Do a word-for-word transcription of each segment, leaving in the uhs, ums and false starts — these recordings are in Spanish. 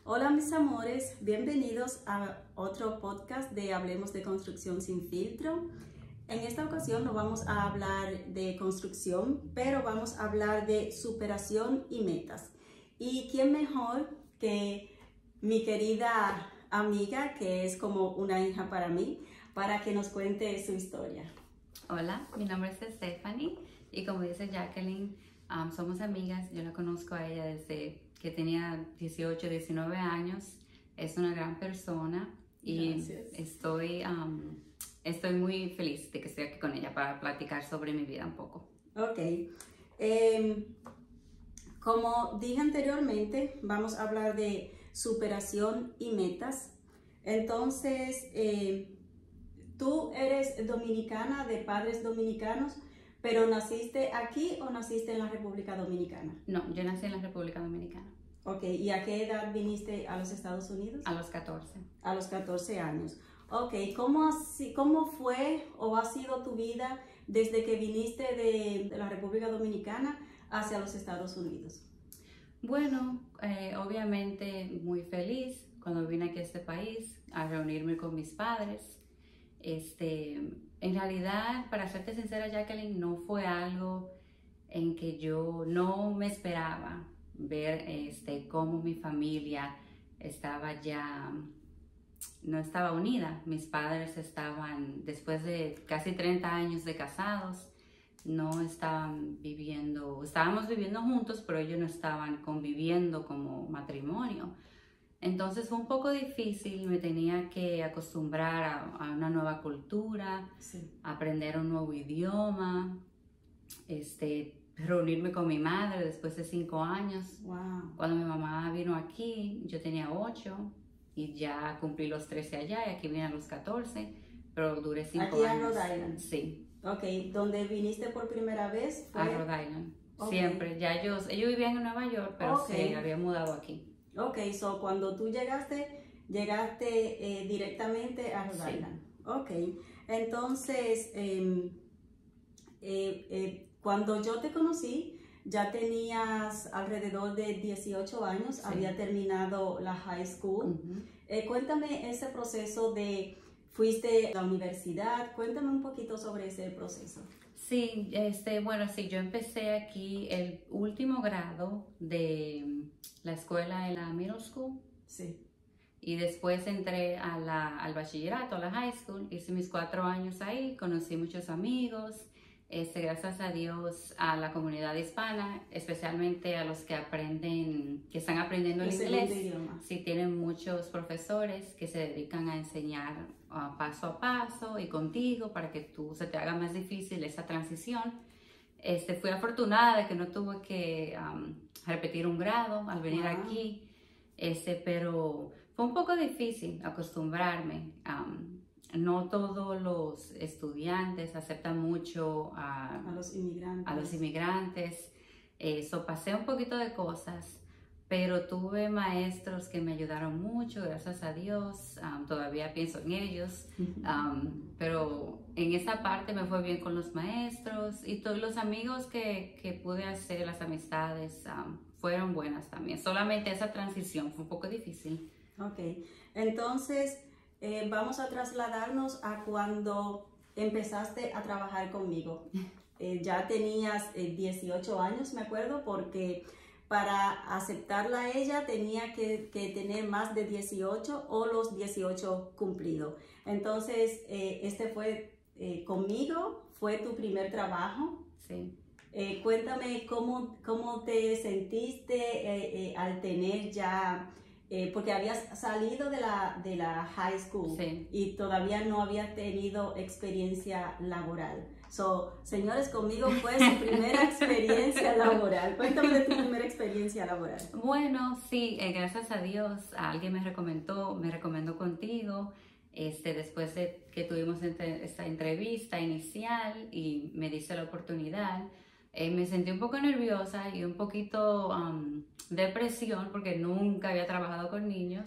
Hola mis amores, bienvenidos a otro podcast de Hablemos de Construcción Sin Filtro. En esta ocasión no vamos a hablar de construcción, pero vamos a hablar de superación y metas. ¿Y quién mejor que mi querida amiga, que es como una hija para mí, para que nos cuente su historia? Hola, mi nombre es Stephanie y como dice Jacqueline, um, somos amigas. Yo la conozco a ella desde que tenía dieciocho, diecinueve años. Es una gran persona y Gracias. estoy, um, estoy muy feliz de que estoy aquí con ella para platicar sobre mi vida un poco. Ok. Eh, como dije anteriormente, vamos a hablar de superación y metas. Entonces, eh, tú eres dominicana, de padres dominicanos, pero ¿naciste aquí o naciste en la República Dominicana? No, yo nací en la República Dominicana. Ok, ¿y a qué edad viniste a los Estados Unidos? A los catorce. A los catorce años. Ok, ¿cómo, así, cómo fue o ha sido tu vida desde que viniste de, de la República Dominicana hacia los Estados Unidos? Bueno, eh, obviamente muy feliz cuando vine aquí a este país a reunirme con mis padres. Este, en realidad, para serte sincera, Jacqueline, no fue algo en que yo no me esperaba ver este, cómo mi familia estaba ya, no estaba unida. Mis padres estaban, después de casi treinta años de casados, no estaban viviendo, estábamos viviendo juntos, pero ellos no estaban conviviendo como matrimonio. Entonces fue un poco difícil, me tenía que acostumbrar a, a una nueva cultura, Sí. aprender un nuevo idioma, este, reunirme con mi madre después de cinco años. Wow. Cuando mi mamá vino aquí, yo tenía ocho y ya cumplí los trece allá y aquí vine a los catorce, pero duré cinco Aquí a años. Rhode Island. Sí. Ok, ¿dónde viniste por primera vez? Fue... A Rhode Island. Okay. Siempre. Ya ellos, ellos vivían en Nueva York, pero Okay. se habían mudado aquí. Ok, so cuando tú llegaste, llegaste eh, directamente a Rhode Sí. Island. Ok, entonces, eh, eh, eh, cuando yo te conocí, ya tenías alrededor de dieciocho años, Sí. había terminado la high school. Uh-huh. Eh, cuéntame ese proceso de, fuiste a la universidad, cuéntame un poquito sobre ese proceso. Sí, este, bueno, sí, yo empecé aquí el último grado de la escuela en la middle school. Sí. Y después entré a la, al bachillerato, a la high school, hice mis cuatro años ahí, conocí muchos amigos, este, gracias a Dios a la comunidad hispana, especialmente a los que aprenden, que están aprendiendo el El inglés. segundo idioma. Sí, tienen muchos profesores que se dedican a enseñar uh, paso a paso y contigo para que tú se te haga más difícil esa transición. Este, fui afortunada de que no tuve que um, repetir un grado al venir Wow. aquí, este, pero fue un poco difícil acostumbrarme. Um, no todos los estudiantes aceptan mucho a, A los inmigrantes. a los inmigrantes. Eso, pasé un poquito de cosas, pero tuve maestros que me ayudaron mucho, gracias a Dios. Um, todavía pienso en ellos, um, pero en esa parte me fue bien con los maestros y todos los amigos que, que pude hacer, las amistades, um, fueron buenas también. Solamente esa transición fue un poco difícil. Ok, entonces eh, vamos a trasladarnos a cuando empezaste a trabajar conmigo. Eh, ya tenías eh, dieciocho años, me acuerdo, porque para aceptarla a ella tenía que, que tener más de dieciocho o los dieciocho cumplidos. Entonces, eh, este fue eh, conmigo, fue tu primer trabajo. Sí. Eh, cuéntame cómo, cómo te sentiste eh, eh, al tener ya... Eh, porque habías salido de la, de la high school. Sí. Y todavía no habías tenido experiencia laboral. So, señores, conmigo fue su primera experiencia laboral. Cuéntame de tu primera experiencia laboral. Bueno, sí, eh, gracias a Dios, alguien me recomendó, me recomendó contigo, este, después de que tuvimos entre, esta entrevista inicial y me diste la oportunidad. Eh, me sentí un poco nerviosa y un poquito um, depresión porque nunca había trabajado con niños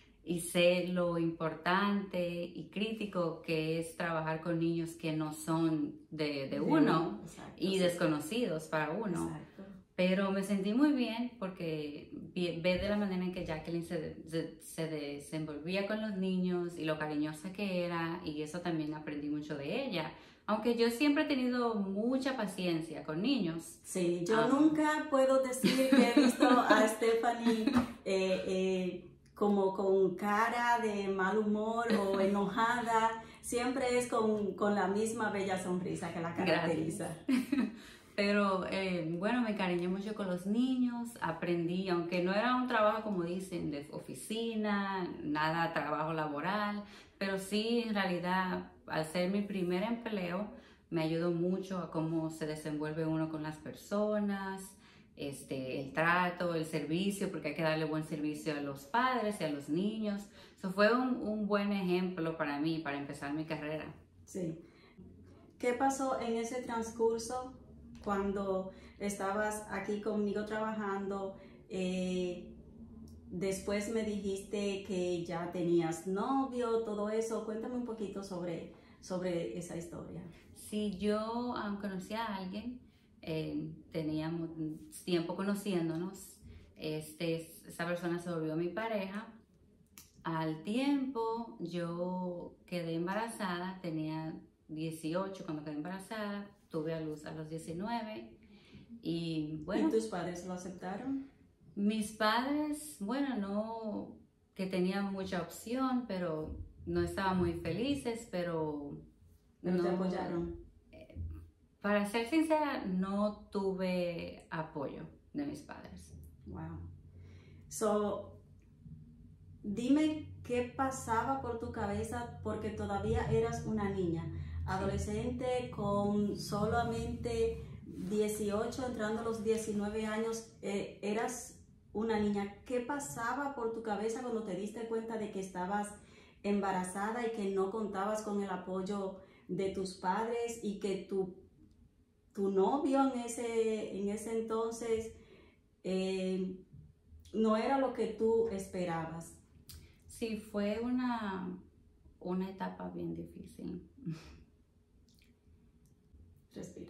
y sé lo importante y crítico que es trabajar con niños que no son de, de uno Exacto, y sí. desconocidos para uno. Exacto. Pero me sentí muy bien porque vi- ve de la manera en que Jacqueline se, se, se desenvolvía con los niños y lo cariñosa que era, y eso también aprendí mucho de ella. Aunque yo siempre he tenido mucha paciencia con niños. Sí, yo Um, nunca puedo decir que he visto a Stephanie eh, eh, como con cara de mal humor o enojada. Siempre es con, con la misma bella sonrisa que la caracteriza. Gracias. Pero eh, bueno, me encariñé mucho con los niños, aprendí, aunque no era un trabajo como dicen de oficina, nada trabajo laboral, pero sí en realidad al ser mi primer empleo me ayudó mucho a cómo se desenvuelve uno con las personas, este, el trato, el servicio, porque hay que darle buen servicio a los padres y a los niños. Eso fue un, un buen ejemplo para mí, para empezar mi carrera. Sí. ¿Qué pasó en ese transcurso cuando estabas aquí conmigo trabajando? Eh, después me dijiste que ya tenías novio, todo eso. Cuéntame un poquito sobre, sobre esa historia. Sí, yo um, conocí a alguien, eh, teníamos tiempo conociéndonos, este, esa persona se volvió mi pareja. Al tiempo yo quedé embarazada, tenía dieciocho cuando quedé embarazada, tuve a luz a los diecinueve y bueno. ¿Y tus padres lo aceptaron? Mis padres, bueno, no que tenían mucha opción, pero no estaban muy felices, pero ¿Pero no te apoyaron? eh, Para ser sincera, no tuve apoyo de mis padres. Wow. So, dime qué pasaba por tu cabeza porque todavía eras una niña, adolescente con solamente dieciocho, entrando a los diecinueve años, eh, eras una niña. ¿Qué pasaba por tu cabeza cuando te diste cuenta de que estabas embarazada y que no contabas con el apoyo de tus padres y que tu, tu novio en ese, en ese entonces eh, no era lo que tú esperabas? Sí, fue una, una etapa bien difícil. Respira.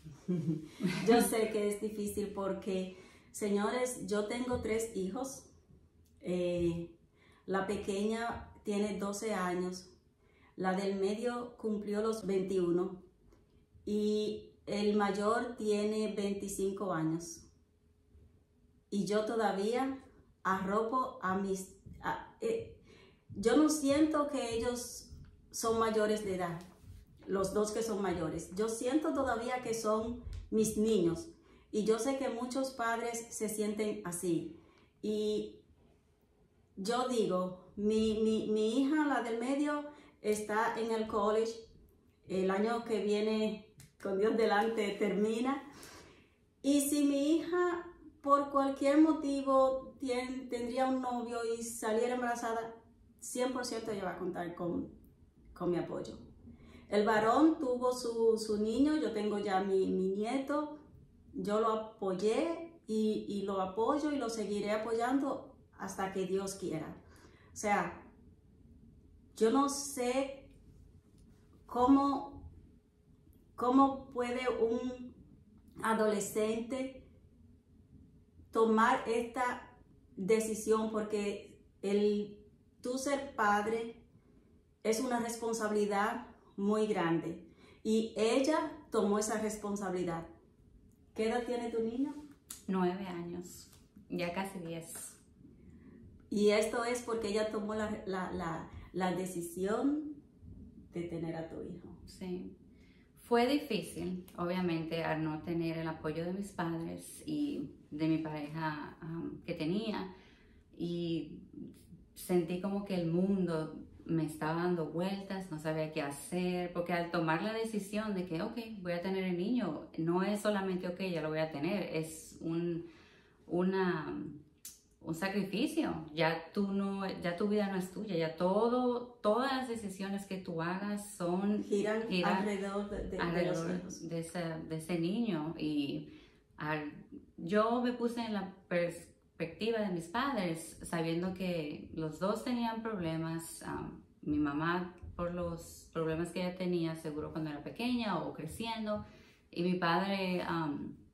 Yo sé que es difícil porque, señores, yo tengo tres hijos. Eh, la pequeña tiene doce años, la del medio cumplió los veintiuno y el mayor tiene veinticinco años. Y yo todavía arropo a mis... A, eh, yo no siento que ellos son mayores de edad, los dos que son mayores. Yo siento todavía que son mis niños. Y yo sé que muchos padres se sienten así. Y yo digo, mi, mi, mi hija, la del medio, está en el college. El año que viene, con Dios delante, termina. Y si mi hija, por cualquier motivo, tiene, tendría un novio y saliera embarazada, cien por ciento ella va a contar con, con mi apoyo. El varón tuvo su, su niño, yo tengo ya mi, mi nieto, yo lo apoyé y, y lo apoyo y lo seguiré apoyando hasta que Dios quiera. O sea, yo no sé cómo, cómo puede un adolescente tomar esta decisión, porque el tú ser padre es una responsabilidad muy grande y ella tomó esa responsabilidad. ¿Qué edad tiene tu niño? Nueve años, ya casi diez. Y esto es porque ella tomó la, la, la, la decisión de tener a tu hijo. Sí. Fue difícil, obviamente, al no tener el apoyo de mis padres y de mi pareja um, que tenía. Y sentí como que el mundo me estaba dando vueltas, no sabía qué hacer, porque al tomar la decisión de que, ok, voy a tener el niño, no es solamente, ok, ya lo voy a tener, es un, una, un sacrificio. Ya, tú no, ya tu vida no es tuya, ya todo, todas las decisiones que tú hagas son giran, giran alrededor, de, de, alrededor de, los de, ese, de ese niño. Y al, yo me puse en la perspectiva perspectiva de mis padres, sabiendo que los dos tenían problemas, um, mi mamá por los problemas que ella tenía seguro cuando era pequeña o creciendo, y mi padre um,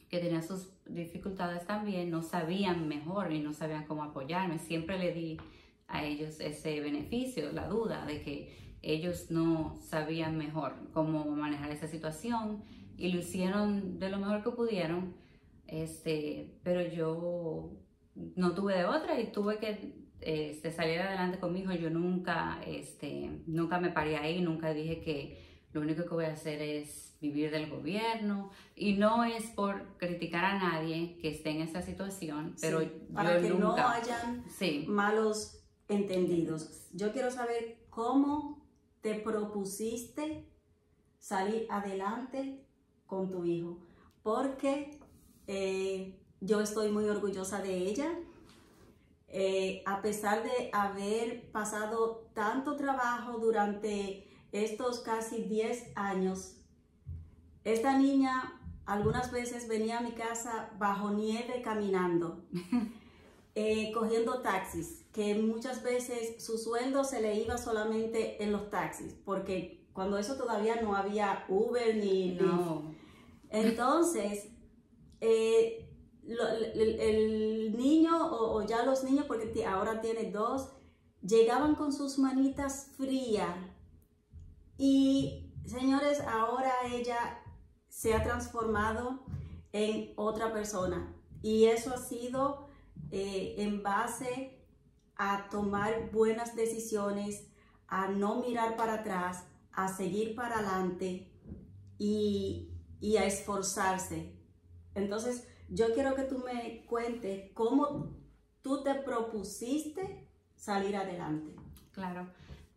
que tenían sus dificultades también, no sabían mejor y no sabían cómo apoyarme. Siempre le di a ellos ese beneficio, la duda de que ellos no sabían mejor cómo manejar esa situación y lo hicieron de lo mejor que pudieron, este, pero yo no tuve de otra y tuve que este, salir adelante con mi hijo. Yo nunca, este, nunca me paré ahí, nunca dije que lo único que voy a hacer es vivir del gobierno, y no es por criticar a nadie que esté en esa situación, pero sí, para yo que nunca, no hayan sí. malos entendidos. Yo quiero saber cómo te propusiste salir adelante con tu hijo, porque eh, yo estoy muy orgullosa de ella. Eh, a pesar de haber pasado tanto trabajo durante estos casi diez años, esta niña algunas veces venía a mi casa bajo nieve caminando, eh, cogiendo taxis, que muchas veces su sueldo se le iba solamente en los taxis, porque cuando eso todavía no había Uber ni Lyft. No. Entonces, eh, lo, el, el niño o, o ya los niños, porque ahora tiene dos, llegaban con sus manitas frías y, señores, ahora ella se ha transformado en otra persona, y eso ha sido eh, en base a tomar buenas decisiones, a no mirar para atrás, a seguir para adelante y, y a esforzarse. Entonces yo quiero que tú me cuentes cómo tú te propusiste salir adelante. Claro.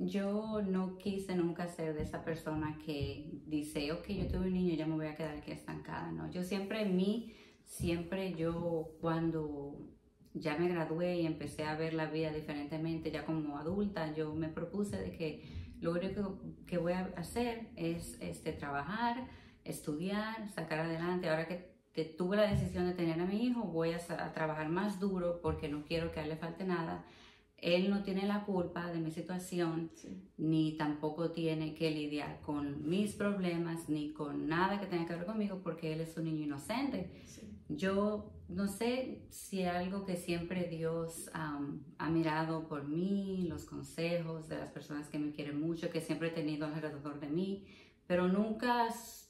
Yo no quise nunca ser de esa persona que dice, ok, yo tuve un niño, ya me voy a quedar aquí estancada, ¿no? Yo siempre en mí, siempre yo cuando ya me gradué y empecé a ver la vida diferentemente, ya como adulta, yo me propuse de que lo único que voy a hacer es este, trabajar, estudiar, sacar adelante. Ahora que te, tuve la decisión de tener a mi hijo, voy a, a trabajar más duro porque no quiero que a él le falte nada. Él no tiene la culpa de mi situación, sí, ni tampoco tiene que lidiar con mis problemas, ni con nada que tenga que ver conmigo, porque él es un niño inocente. Sí. Yo no sé si algo que siempre Dios um, ha mirado por mí, los consejos de las personas que me quieren mucho, que siempre he tenido alrededor de mí, pero nunca,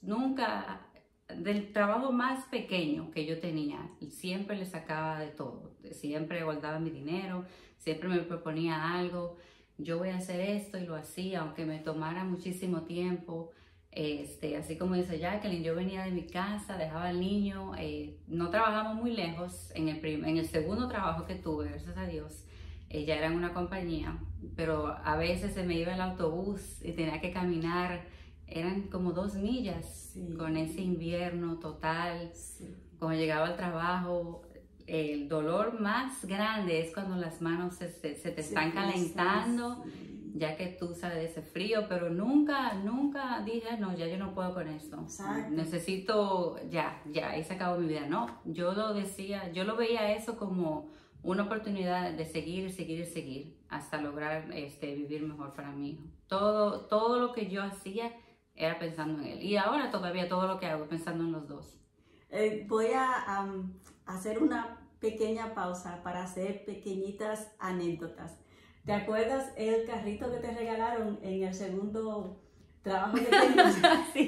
nunca, del trabajo más pequeño que yo tenía, siempre le sacaba de todo, siempre guardaba mi dinero, siempre me proponía algo, yo voy a hacer esto, y lo hacía, aunque me tomara muchísimo tiempo. Este, así como dice Jacqueline, yo venía de mi casa, dejaba al niño, eh, no trabajamos muy lejos. En el, prim en el segundo trabajo que tuve, gracias a Dios, eh, ya era en una compañía, pero a veces se me iba el autobús y tenía que caminar, eran como dos millas, sí, con ese invierno total. Sí. Cuando llegaba al trabajo, el dolor más grande es cuando las manos se, se, se te están sí, calentando, sí, ya que tú sabes de ese frío, pero nunca, nunca dije, no, ya yo no puedo con esto. Exacto. Necesito, ya, ya, ahí se acabó mi vida. No, yo lo decía, yo lo veía eso como una oportunidad de seguir, seguir y seguir, hasta lograr este, vivir mejor para mi hijo. Todo, todo lo que yo hacía era pensando en él, y ahora todavía todo lo que hago pensando en los dos. Eh, voy a um, hacer una pequeña pausa para hacer pequeñitas anécdotas. ¿Te acuerdas el carrito que te regalaron en el segundo trabajo que tenías? Sí,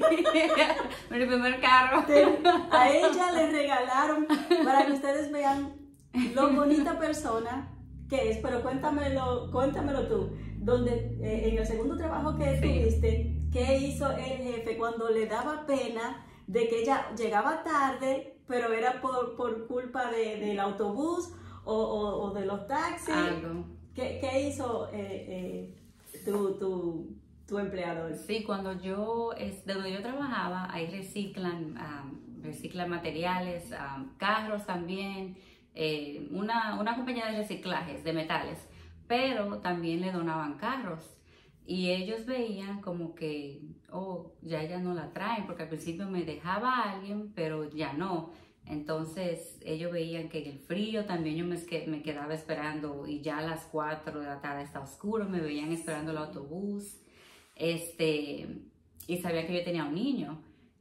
mi primer carro. Te, a ella le regalaron, para que ustedes vean lo bonita persona que es, pero cuéntamelo, cuéntamelo tú, donde eh, en el segundo trabajo que sí. tuviste, ¿qué hizo el jefe cuando le daba pena de que ella llegaba tarde, pero era por, por culpa de, del autobús o, o, o de los taxis? Algo. ¿Qué, qué hizo eh, eh, tu, tu, tu empleador? Sí, cuando yo, es, de donde yo trabajaba, ahí reciclan, um, reciclan materiales, um, carros también, eh, una, una compañía de reciclajes de metales, pero también le donaban carros. Y ellos veían como que, oh, ya ella no la traen, porque al principio me dejaba a alguien, pero ya no. Entonces ellos veían que en el frío también yo me, me quedaba esperando, y ya a las cuatro de la tarde está oscuro, me veían esperando el autobús, este, y sabía que yo tenía un niño.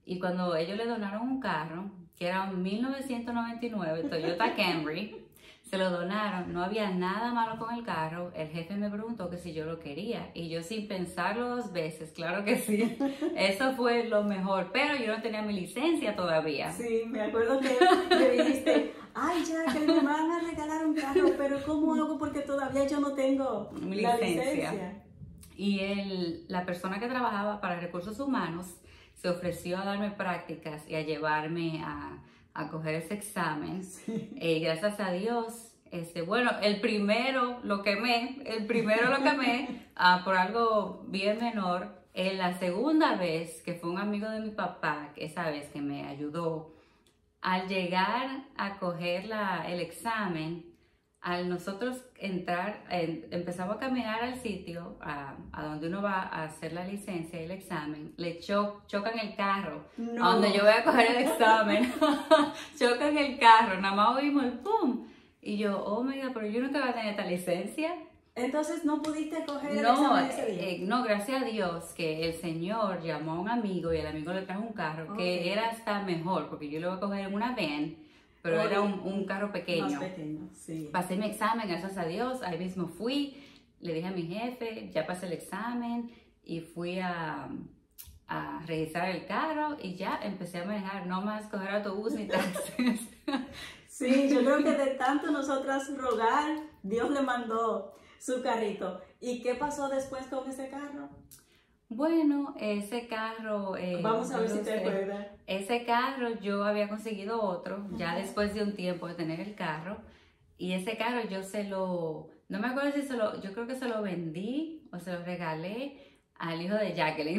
Y cuando ellos le donaron un carro, que era un mil novecientos noventa y nueve Toyota Camry, se lo donaron, no había nada malo con el carro. El jefe me preguntó que si yo lo quería y yo, sin pensarlo dos veces, claro que sí, eso fue lo mejor, pero yo no tenía mi licencia todavía. Sí, me acuerdo que me dijiste, ay, ya, que me van a regalar un carro, pero ¿cómo hago? Porque todavía yo no tengo mi la licencia. licencia. Y el, la persona que trabajaba para recursos humanos se ofreció a darme prácticas y a llevarme a, a coger ese examen. Sí. Y gracias a Dios, este, bueno, el primero lo quemé, el primero lo quemé uh, por algo bien menor. En la segunda vez, que fue un amigo de mi papá, esa vez que me ayudó, al llegar a coger la, el examen, al nosotros entrar, eh, empezamos a caminar al sitio a, a donde uno va a hacer la licencia y el examen, le cho, chocan el carro, No. a donde yo voy a coger el examen, chocan el carro, nada más oímos el pum, y yo, oh my God, pero yo nunca voy a tener esta licencia. Entonces no pudiste coger el No, examen ese día. eh, no, gracias a Dios que el Señor llamó a un amigo y el amigo le trajo un carro Okay. que era hasta mejor, porque yo lo iba a coger en una van, pero Oye, era un, un carro pequeño. Más pequeño, sí. Pasé mi examen, gracias a Dios, ahí mismo fui, le dije a mi jefe, ya pasé el examen y fui a, a registrar el carro y ya empecé a manejar, no más coger autobús ni taxis. Sí, yo creo que de tanto nosotras rogar, Dios le mandó su carrito. ¿Y qué pasó después con ese carro? Bueno, ese carro... Eh, Vamos a ver si te sé, acuerdas. Ese carro yo había conseguido otro, uh-huh. ya después de un tiempo de tener el carro. Y ese carro yo se lo... No me acuerdo si se lo... Yo creo que se lo vendí o se lo regalé al hijo de Jacqueline.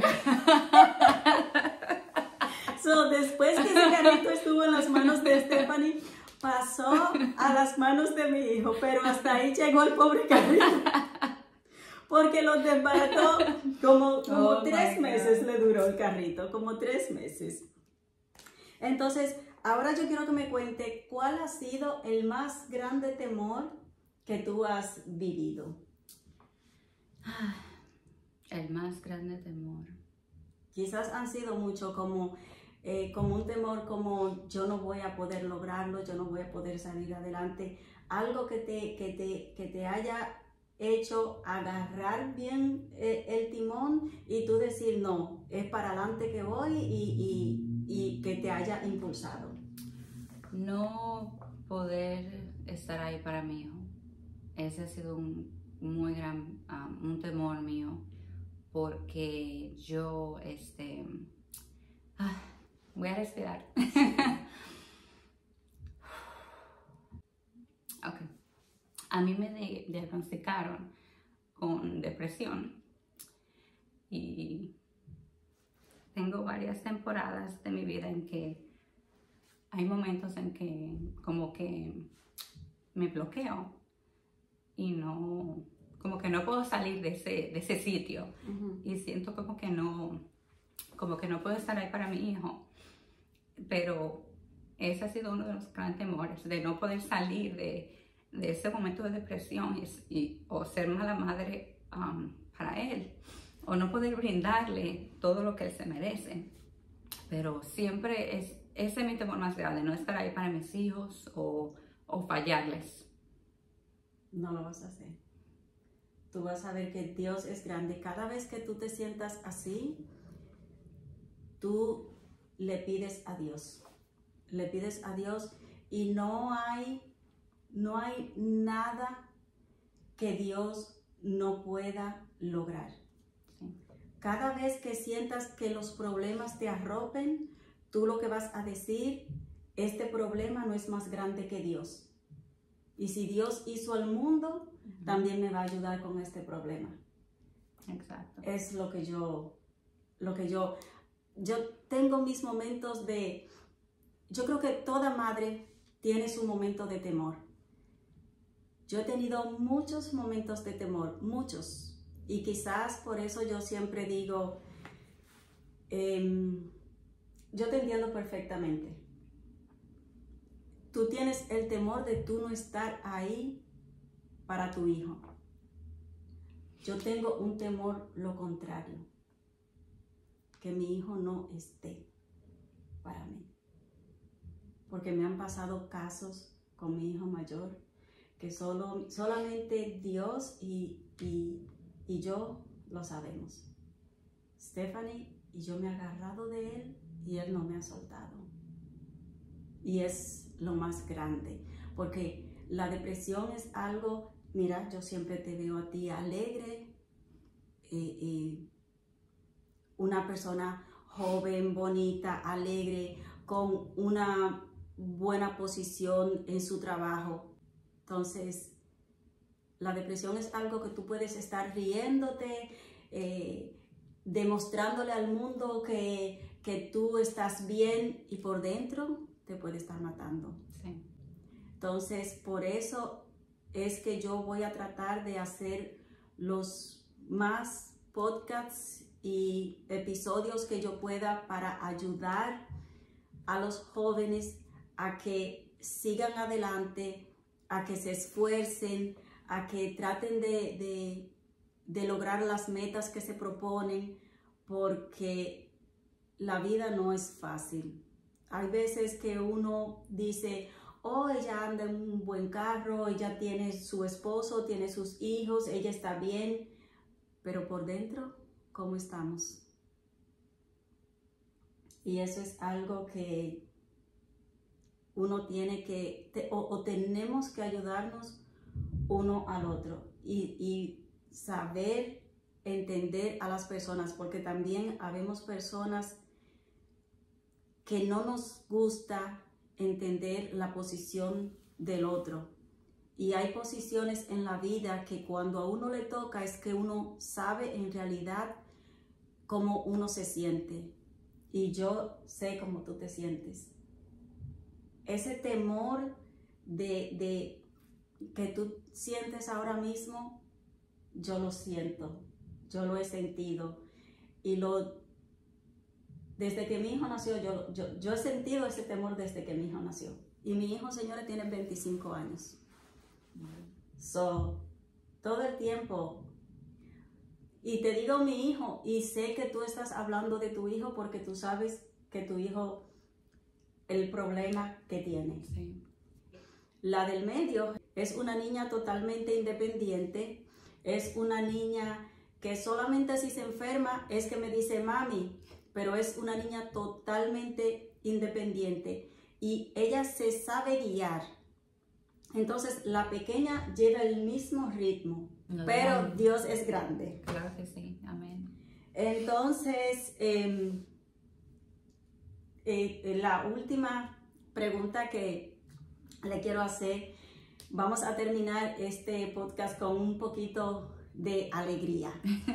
So, después que ese carrito estuvo en las manos de Stephanie, pasó a las manos de mi hijo, pero hasta ahí llegó el pobre carrito. Porque lo desbarató como, como oh tres meses le duró el carrito, como tres meses. Entonces, ahora yo quiero que me cuente cuál ha sido el más grande temor que tú has vivido. El más grande temor. Quizás han sido mucho como, eh, como un temor como yo no voy a poder lograrlo, yo no voy a poder salir adelante. Algo que te, que te, que te haya hecho agarrar bien eh, el timón y tú decir no, es para adelante que voy y, y, y que te haya impulsado. No poder estar ahí para mi hijo. Ese ha sido un muy gran, um, un temor mío, porque yo, este, ah, voy a respirar. Ok. A mí me diagnosticaron con depresión y tengo varias temporadas de mi vida en que hay momentos en que como que me bloqueo y no, como que no puedo salir de ese, de ese sitio. Uh-huh. Y siento como que no, como que no puedo estar ahí para mi hijo, pero ese ha sido uno de los grandes temores, de no poder salir de de ese momento de depresión y, y, o ser mala madre um, para él, o no poder brindarle todo lo que él se merece. Pero siempre es, ese es mi temor más grande, no estar ahí para mis hijos o, o fallarles. No lo vas a hacer. Tú vas a ver que Dios es grande. Cada vez que tú te sientas así, tú le pides a Dios. Le pides a Dios y no hay... No hay nada que Dios no pueda lograr. Sí. Cada vez que sientas que los problemas te arropen, tú lo que vas a decir, este problema no es más grande que Dios. Y si Dios hizo al mundo, uh-huh. también me va a ayudar con este problema. Exacto. Es lo que yo, lo que yo, yo tengo mis momentos de, yo creo que toda madre tiene su momento de temor. Yo he tenido muchos momentos de temor, muchos, y quizás por eso yo siempre digo, eh, yo te entiendo perfectamente. Tú tienes el temor de tú no estar ahí para tu hijo. Yo tengo un temor lo contrario, que mi hijo no esté. para mí. Porque me han pasado casos con mi hijo mayor que solo, solamente Dios y, y, y yo lo sabemos. Stephanie y yo me he agarrado de él y él no me ha soltado. Y es lo más grande, porque la depresión es algo, mira, yo siempre te veo a ti alegre, eh, eh, una persona joven, bonita, alegre, con una buena posición en su trabajo. Entonces, la depresión es algo que tú puedes estar riéndote, eh, demostrándole al mundo que, que tú estás bien y por dentro te puede estar matando. Sí. Entonces, por eso es que yo voy a tratar de hacer los más podcasts y episodios que yo pueda para ayudar a los jóvenes a que sigan adelante, a que se esfuercen, a que traten de, de, de lograr las metas que se proponen, porque la vida no es fácil. Hay veces que uno dice, oh, ella anda en un buen carro, ella tiene su esposo, tiene sus hijos, ella está bien, pero por dentro, ¿cómo estamos? Y eso es algo que uno tiene que, te, o, o tenemos que ayudarnos uno al otro y, y saber entender a las personas, porque también habemos personas que no nos gusta entender la posición del otro. Y hay posiciones en la vida que cuando a uno le toca es que uno sabe en realidad cómo uno se siente. Y yo sé cómo tú te sientes. Ese temor de, de que tú sientes ahora mismo, yo lo siento, yo lo he sentido. Y lo, desde que mi hijo nació, yo, yo, yo he sentido ese temor desde que mi hijo nació. Y mi hijo, señores, tiene veinticinco años. So, todo el tiempo. Y te digo mi hijo, y sé que tú estás hablando de tu hijo porque tú sabes que tu hijo, el problema que tiene. Sí. La del medio es una niña totalmente independiente, es una niña que solamente si se enferma es que me dice mami, pero es una niña totalmente independiente y ella se sabe guiar. Entonces la pequeña lleva el mismo ritmo, no, pero no. Dios es grande. Claro que sí, amén. Entonces, eh, eh, la última pregunta que le quiero hacer, vamos a terminar este podcast con un poquito de alegría.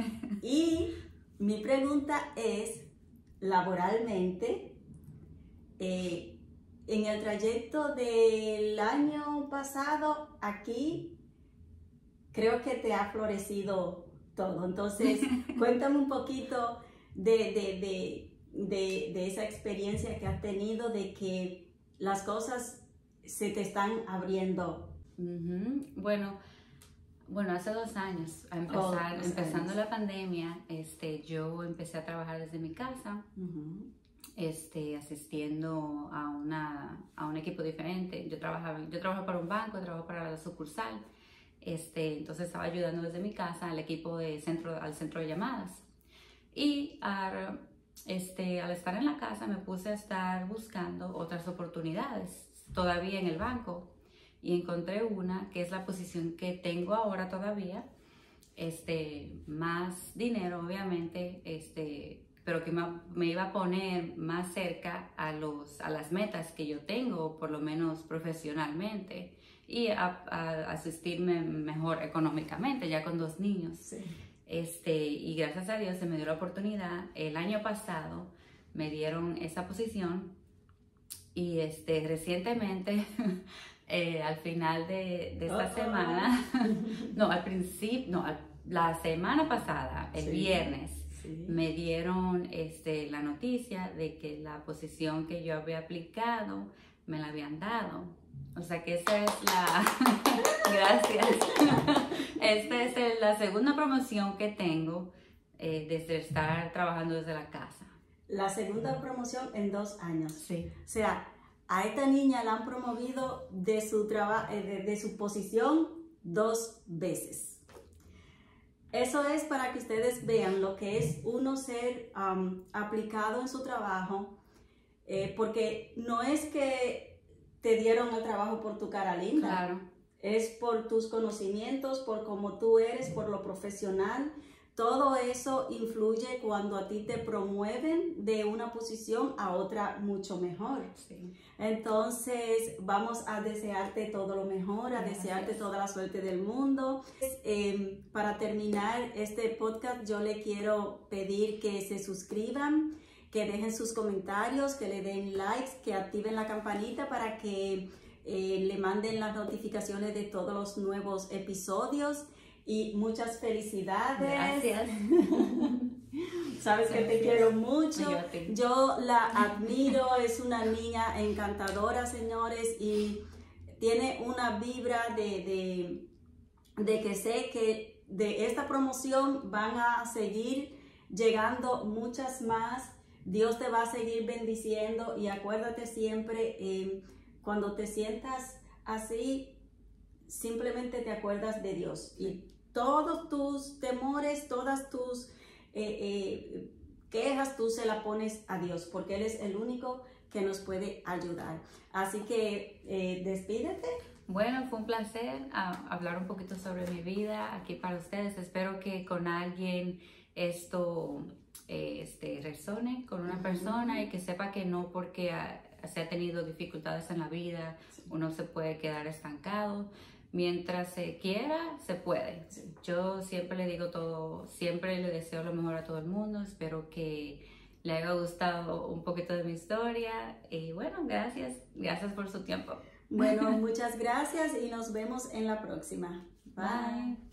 Y mi pregunta es, laboralmente, eh, en el trayecto del año pasado, aquí, creo que te ha florecido todo. Entonces, cuéntame un poquito de, de, de, de, de esa experiencia que has tenido, de que las cosas se te están abriendo. Uh-huh. Bueno, bueno, hace dos años, a empezar, oh, empezando años. la pandemia, este, yo empecé a trabajar desde mi casa. Uh-huh. Este, asistiendo a, una, a un equipo diferente. Yo trabajaba, yo trabajo para un banco, trabajo para la sucursal, este, entonces estaba ayudando desde mi casa al equipo de centro, al centro de llamadas. Y a, este, al estar en la casa me puse a estar buscando otras oportunidades, todavía en el banco, y encontré una que es la posición que tengo ahora todavía, este, más dinero obviamente, este, pero que me iba a poner más cerca a, los, a las metas que yo tengo, por lo menos profesionalmente, y a, a asistirme mejor económicamente, ya con dos niños. Sí. Este, y gracias a Dios se me dio la oportunidad. El año pasado me dieron esa posición y este, recientemente, eh, al final de, de esta uh-oh. semana, no, al principio, no, la semana pasada, el sí. viernes, Sí. me dieron este, la noticia de que la posición que yo había aplicado me la habían dado. O sea que esa es la... Gracias. Esta es el, la segunda promoción que tengo eh, desde estar trabajando desde la casa. la segunda promoción en dos años. Sí. O sea, a esta niña la han promovido de su, traba- de, de su posición dos veces. Eso es para que ustedes vean lo que es uno ser um, aplicado en su trabajo, eh, porque no es que te dieron el trabajo por tu cara linda, Claro. es por tus conocimientos, por cómo tú eres, por lo profesional. Todo eso influye cuando a ti te promueven de una posición a otra mucho mejor. Sí. Entonces, vamos a desearte todo lo mejor, a Gracias. desearte toda la suerte del mundo. Eh, para terminar este podcast, yo le quiero pedir que se suscriban, que dejen sus comentarios, que le den likes, que activen la campanita para que eh, le manden las notificaciones de todos los nuevos episodios. Y muchas felicidades. Gracias. Sabes que te Gracias. quiero mucho. Yo te- Yo la admiro, es una niña encantadora, señores, y tiene una vibra de, de, de que sé que de esta promoción van a seguir llegando muchas más. Dios te va a seguir bendiciendo y acuérdate siempre, eh, cuando te sientas así, simplemente te acuerdas de Dios y todos tus temores, todas tus eh, eh, quejas, tú se las pones a Dios porque Él es el único que nos puede ayudar. Así que eh, despídete. Bueno, fue un placer ah, hablar un poquito sobre mi vida aquí para ustedes. Espero que con alguien esto eh, este, resone con una Ujú. persona y que sepa que no porque ah, se ha tenido dificultades en la vida, uno se puede quedar estancado. Mientras se quiera, se puede. Sí. Yo siempre le digo todo, siempre le deseo lo mejor a todo el mundo. Espero que le haya gustado un poquito de mi historia. Y bueno, gracias. Gracias por su tiempo. Bueno, muchas gracias y nos vemos en la próxima. Bye. Bye.